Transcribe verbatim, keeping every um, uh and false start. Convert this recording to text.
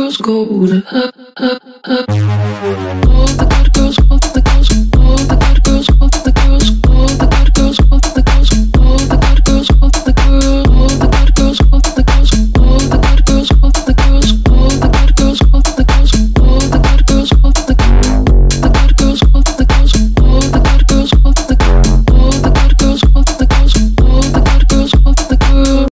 girls go to up, up, up. All the good girls, all the girls